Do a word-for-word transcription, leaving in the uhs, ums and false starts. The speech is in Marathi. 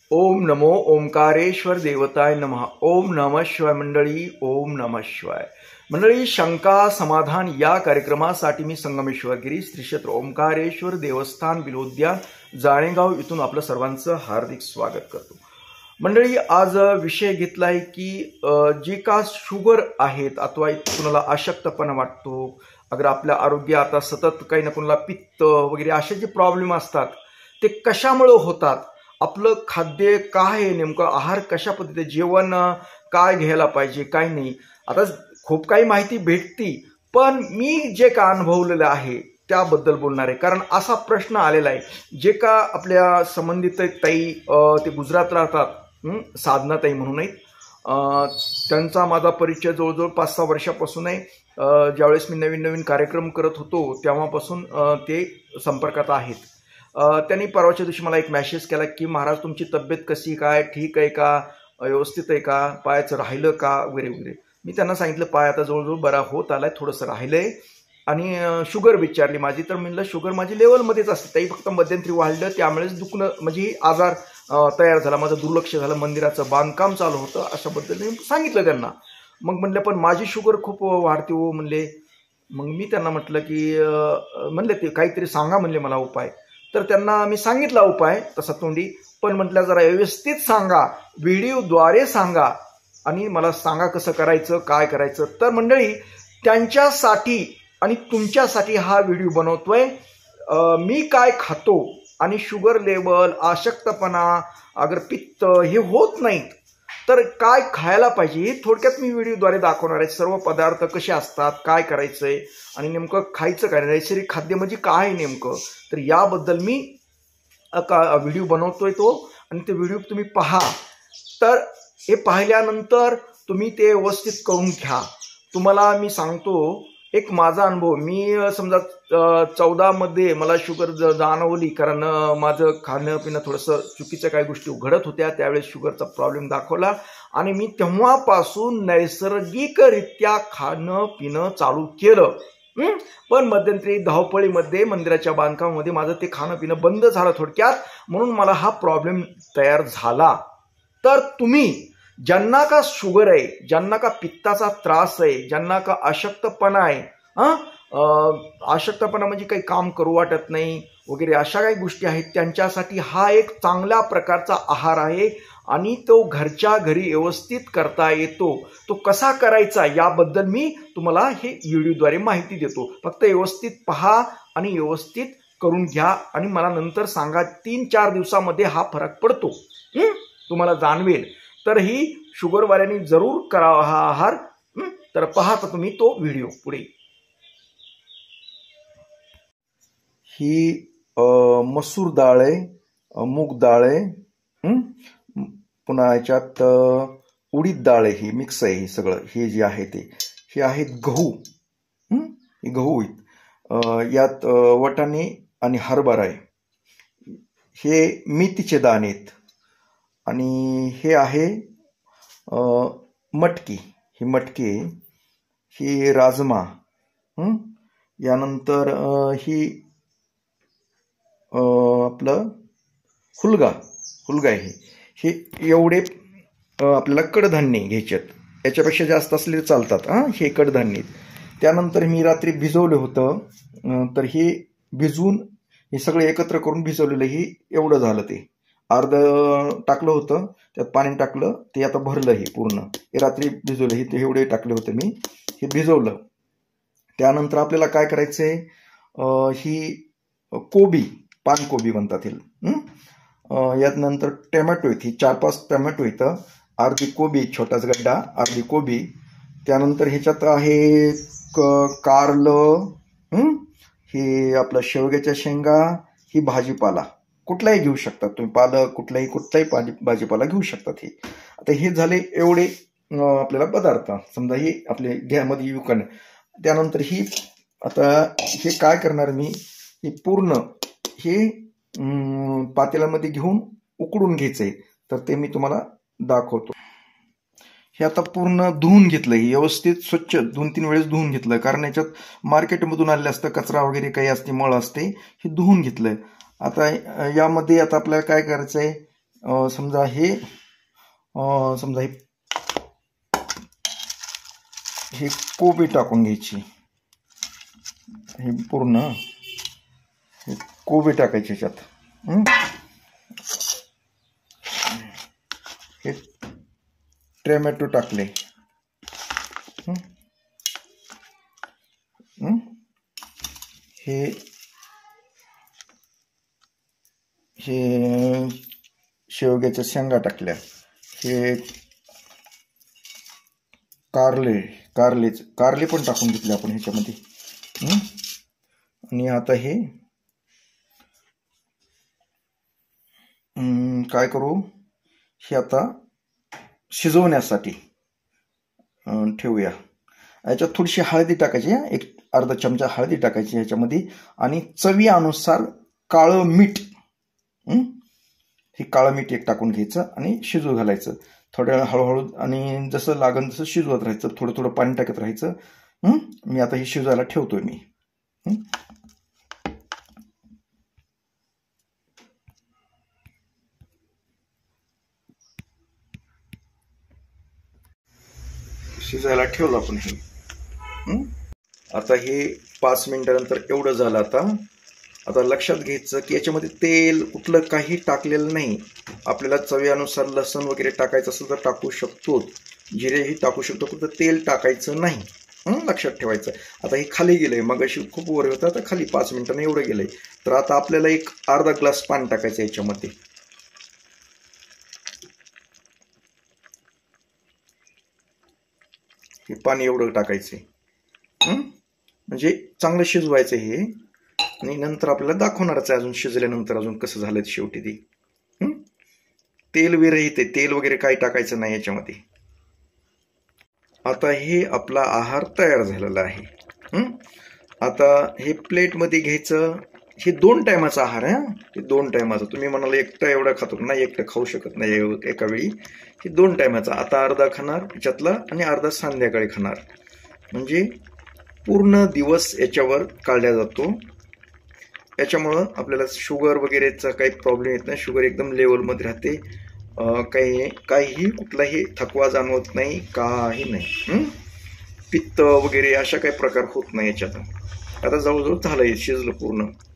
ओम नमो ओंकारेश्वर देवताय नमः. ओम नमः शिवाय मंडळी. ओम नमः शिवाय मंडळी. शंका समाधान या कार्यक्रमासाठी मी संगमेश्वरगिरी श्री क्षेत्र ओंकारेश्वर देवस्थान बिलोद्यान जाणेगाव इथून आपलं सर्वांचं हार्दिक स्वागत करतो. मंडळी, आज विषय घेतलाय की जे का शुगर आहेत अथवा कुणाला अशक्तपणा वाटतो, अगर आपल्या आरोग्य आता सतत काही ना कुणाला पित्त वगैरे असे जे प्रॉब्लेम असतात ते कशामुळे होतात, आपलं खाद्य काय आहे, नेमकं आहार कशा पद्धतीने, जेवण काय घ्यायला पाहिजे काय नाही. आता खूप काही माहिती भेटती, पण मी जे का अनुभवलेलं आहे त्याबद्दल बोलणार आहे. कारण असा प्रश्न आलेला आहे, जे का आपल्या संबंधित ताई ते गुजरात राहतात, साधनाताई म्हणून आहेत, त्यांचा माझा परिचय जवळजवळ पाच सहा वर्षापासून आहे. ज्यावेळेस मी नवीन नवीन कार्यक्रम करत होतो तेव्हापासून ते संपर्कात आहेत. त्यांनी परवाच्या दिवशी मला एक मेसेज केला की महाराज तुमची तब्येत कशी काय, ठीक आहे का, व्यवस्थित आहे का, पायाचं राहिलं का वगैरे वगैरे. मी त्यांना सांगितलं पाय आता जवळजवळ बरा होत आलाय, थोडंसं राहिलंय. आणि शुगर विचारली माझी, तर म्हणलं शुगर माझी लेवलमध्येच असते ताई, फक्त मध्यंतरी वाढलं त्यामुळेच दुखणं म्हणजे आजार तयार झाला, माझं दुर्लक्ष झालं, मंदिराचं बांधकाम चालू होतं, अशाबद्दल मी सांगितलं त्यांना. मग म्हणलं पण माझी शुगर खूप वाढते हो म्हणले. मग मी त्यांना म्हटलं की म्हणले ते काहीतरी सांगा म्हणले मला उपाय. तर त्यांना मी सांगितला उपाय तसा तोंडी, पण म्हटलं जरा व्यवस्थित सांगा, व्हिडिओद्वारे सांगा आणि मला सांगा कसं करायचं काय करायचं. तर मंडळी, त्यांच्यासाठी आणि तुमच्यासाठी हा व्हिडिओ बनवतोय. मी काय खातो आणि शुगर लेवल, अशक्तपणा, अगर पित्त हे होत नाहीत तर काय खायला पाहिजे हे थोडक्यात मी व्हिडिओद्वारे दाखवणार आहे. सर्व पदार्थ कसे असतात, काय करायचंय आणि नेमकं खायचं काय, नैसर्गिक खाद्य म्हणजे काय आहे नेमकं, तर याबद्दल मी व्हिडिओ बनवतोय तो. आणि ते व्हिडिओ तुम्ही पहा. तर हे पाहिल्यानंतर तुम्ही ते व्यवस्थित करून घ्या. तुम्हाला मी सांगतो एक माझा अनुभव. मी समजा चौदा मध्ये मला शुगर जाणवली, कारण माझं खाणं पिणं थोडंसं चुकीच्या काही गोष्टी घडत होत्या, त्यावेळेस शुगरचा प्रॉब्लेम दाखवला आणि मी तेव्हापासून नैसर्गिकरित्या खाणं पिणं चालू केलं. पण मध्यंतरी धावपळीमध्ये मंदिराच्या बांधकामामध्ये माझं ते खाणं पिणं बंद झालं थोडक्यात, म्हणून मला हा प्रॉब्लेम तयार झाला. तर तुम्ही ज्यांना का शुगर आहे, ज्यांना का पित्ताचा त्रास आहे, ज्यांना का अशक्तपणा आहे, हा अशक्तपणा म्हणजे काही काम करू वाटत नाही वगैरे अशा काही गोष्टी आहेत, त्यांच्यासाठी हा एक चांगल्या प्रकारचा आहार आहे आणि तो घरच्या घरी व्यवस्थित करता येतो. तो कसा करायचा याबद्दल मी तुम्हाला हे व्हिडिओद्वारे माहिती देतो. फक्त व्यवस्थित पहा आणि व्यवस्थित करून घ्या आणि मला नंतर सांगा. तीन चार दिवसामध्ये हा फरक पडतो, तुम्हाला जाणवेल. तर ही शुगरवाल्यांनी जरूर करावा हा आहार. तर पहा तुम्ही तो व्हिडिओ पुढे. ही मसूर डाळ आहे, मूग डाळ आहे, पुन्हा याच्यात उडीद डाळ आहे, ही मिक्स आहे. हे सगळं हे जे आहे ते हे आहेत गहू. हे गहू आहेत. यात वटाणे आणि हरभरा आहे. हे मेथीचे दाणे आहेत आणि हे आहे मटकी. ही मटकी, ही राजमा, यानंतर ही आपलं हुलगा हुलगा आहे. हे एवढे आपल्याला कडधान्य घ्यायचे आहेत, याच्यापेक्षा जास्त असले चालतात. हां, हे कडधान्य. त्यानंतर मी रात्री भिजवलं होतं, तर हे भिजवून हे सगळं एकत्र करून भिजवलेलं हे एवढं झालं. ते अर्ध टाकलं होतं, त्यात पाणी टाकलं, ते आता भरलं. हे पूर्ण हे रात्री भिजवलं, हे एवढे टाकले होते मी, हे भिजवलं. त्यानंतर आपल्याला काय करायचंय, ही कोबी, पानकोबी म्हणतात हे. यात नंतर टोमॅटो आहेत, ही चार पाच टोमॅटो इथं, अर्धी कोबी, छोटाच गड्डा, अर्धी कोबी. त्यानंतर ह्याच्यात आहे कारलं, हे आपलं शेवग्याच्या शेंगा, ही भाजीपाला कुठलाही घेऊ शकतात तुम्ही, पालक कुठलाही कुठलाही भाजीपाला घेऊ शकतात. हे आता हे झाले एवढे आपल्याला पदार्थ, समजा हे आपले घ्यामध्ये येऊ का. त्यानंतर ही आता हे काय करणार मी, हे पूर्ण हे पातेल्यामध्ये घेऊन उकडून घ्यायचंय. तर ते मी तुम्हाला दाखवतो. हे आता पूर्ण धुवून घेतलंय, व्यवस्थित स्वच्छ दोन तीन वेळेस धुवून घेतलं, कारण याच्यात मार्केटमधून आलेलं असतं कचरा वगैरे काही असते, मळ असते. हे धुवून घेतलंय. आता यामध्ये आता आपल्याला काय करायचंय, समजा हे समजा हे हे कोबी टाकून घ्यायची, हे पूर्ण हे कोबी टाकायचे ह्याच्यात, हे टोमॅटो टाकले, हे हे शेवग्याच्या शेंगा टाकल्या, हे कारले कारले कारले पण टाकून घेतले आपण ह्याच्यामध्ये. आणि आता हे काय करू, हे आता शिजवण्यासाठी ठेवूया. याच्यात थोडीशी हळदी टाकायची, एक अर्धा चमचा हळदी टाकायची ह्याच्यामध्ये, आणि चवीनुसार काळं मीठ, हे काळं मीठ एक टाकून घ्यायचं आणि शिजू घालायचं थोड्या वेळ हळूहळू, आणि जसं लागन तसं शिजवत राहायचं, थोडं थोडं पाणी टाकत राहायचं. मी आता हे शिजायला ठेवतोय मी. शिजायला ठेवलं आपण हे. आता हे पाच मिनिटानंतर एवढं झालं. आता आता लक्षात घ्यायचं की याच्यामध्ये तेल कुठलं काही टाकलेलं नाही. आपल्याला चवीनुसार लसूण वगैरे टाकायचं असेल तर टाकू शकतो, जिरेही टाकू शकतो, फक्त तेल टाकायचं नाही. लक्षात ठेवायचं. आता हे खाली गेलंय, मग अशी खूप वर होतं, आता खाली पाच मिनिटांनी एवढं गेलंय. तर आता आपल्याला एक अर्धा ग्लास पाणी टाकायचं याच्यामध्ये. हे पाणी एवढं टाकायचंय, म्हणजे चांगलं शिजवायचं हे. आणि नंतर आपल्याला दाखवणारच आहे अजून शिजल्यानंतर अजून कसं झालं शेवटी ते. तेल विरहित आहे, तेल वगैरे काही टाकायचं नाही याच्यामध्ये. आता हे आपला आहार तयार झालेला आहे. आता हे प्लेटमध्ये घ्यायचं. हे दोन टायमाचा आहार आहे. हे दोन टायमाचा. तुम्ही म्हणाल एकटं एवढं खातो, नाही, एकटं खाऊ शकत नाही एका वेळी. हे दोन टायमाचा. आता अर्धा खाणार याच्यातला आणि अर्धा संध्याकाळी खाणार, म्हणजे पूर्ण दिवस याच्यावर काढला जातो. याच्यामुळं आपल्याला शुगर वगैरेचा काही प्रॉब्लेम येत नाही. शुगर एकदम लेवलमध्ये राहते. काही काहीही कुठलाही थकवा जाणवत नाही, काही नाही. पित्त वगैरे अशा काही प्रकार होत नाही याच्यात. आता जवळजवळ झालंय, शिजलं पूर्ण.